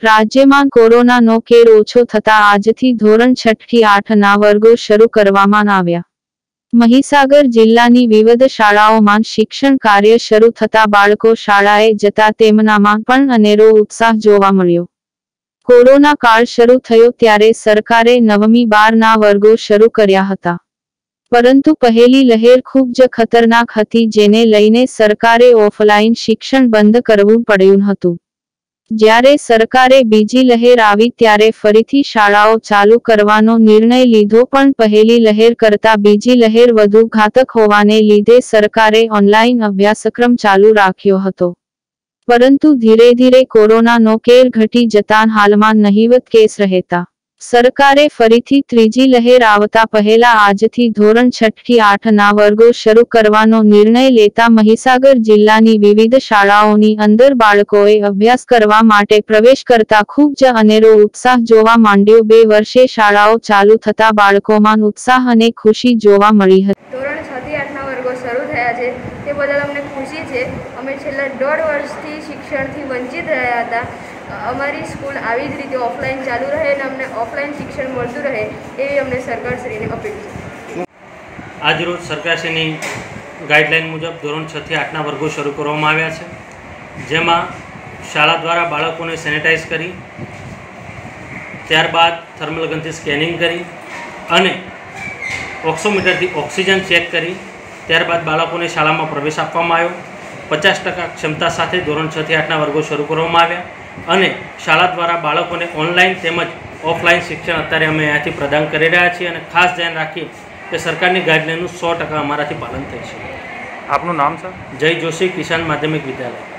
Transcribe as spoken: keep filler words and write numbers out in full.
રાજ્યમાં કોરોનાનો કેર ઓછો થતા આજથી ધોરણ છ થી આઠ ના વર્ગો શરૂ કરવામાં આવ્યા। મહીસાગર જિલ્લાની વિવિધ શાળાઓમાં શિક્ષણ કાર્ય શરૂ થતા બાળકો શાળાએ જતા તેમનામાં પણ અનેરો ઉત્સાહ જોવા મળ્યો। કોરોના કાળ શરૂ થયો ત્યારે સરકારે નવમી બાર ના વર્ગો શરૂ કર્યા હતા, પરંતુ પહેલી લહેર ખૂબ જ ખતરનાક હતી, જેને લઈને સરકારે ઓફલાઈન શિક્ષણ બંધ કરવું પડ્યું હતું। જ્યારે સરકારે બીજી લહેર આવી ત્યારે ફરીથી શાળાઓ ચાલુ કરવાનો નિર્ણય લીધો, પણ પહેલી લહેર કરતા બીજી લહેર વધુ ઘાતક હોવાને લીધે સરકારે ઓનલાઈન અભ્યાસક્રમ ચાલુ રાખ્યો હતો। પરંતુ ધીરે ધીરે કોરોનાનો કેર ઘટી જતાં હાલમાં નહિવત કેસ રહેતા સરકારે ફરીથી ત્રીજી લહેર આવતા પહેલા આજથી ધોરણ છ થી આઠ ના વર્ગો શરૂ કરવાનો નિર્ણય લેતા મહીસાગર જિલ્લાની વિવિધ શાળાઓની અંદર બાળકોએ અભ્યાસ કરવા માટે પ્રવેશ કરતા ખૂબ જ અનેરો ઉત્સાહ જોવા માંડ્યો। બે વર્ષે શાળાઓ ચાલુ થતા બાળકોમાં ઉત્સાહ અને ખુશી જોવા મળી હતી। ધોરણ છ થી આઠ ના વર્ગો શરૂ થયા છે તે બદલ અમને ખુશી છે। અમે છેલ્લા દોઢ વર્ષથી શિક્ષણથી વંચિત રહ્યા હતા। અમારી સ્કૂલ આવી જ રીતે ઓફલાઈન ચાલુ રહે અને અમને ઓફલાઈન શિક્ષણ મળતું રહે એવી અમને સરકારશ્રીને અપીલ છે। આજરોજ સરકારશ્રીની ગાઈડલાઈન મુજબ ધોરણ છ થી આઠના વર્ગો શરૂ કરવામાં આવ્યા છે, જેમાં શાળા દ્વારા બાળકોને સેનિટાઈઝ કરી, ત્યારબાદ થર્મલ ગનથી સ્કેનિંગ કરી અને ઓક્સોમીટરથી ઓક્સિજન ચેક કરી ત્યારબાદ બાળકોને શાળામાં પ્રવેશ આપવામાં આવ્યો। પચાસ ટકા ક્ષમતા સાથે ધોરણ છ થી આઠના વર્ગો શરૂ કરવામાં આવ્યા અને શાળા દ્વારા બાળકોને ઓનલાઈન તેમજ ઓફલાઈન શિક્ષણ અત્યારે અમે અહીંયાથી પ્રદાન કરી રહ્યા છીએ અને ખાસ ધ્યાન રાખીએ કે સરકારની ગાઈડલાઈનનું સો ટકા અમારાથી પાલન થાય છે। આપનું નામ સર? જય જોશી, કિસાન માધ્યમિક વિદ્યાલય।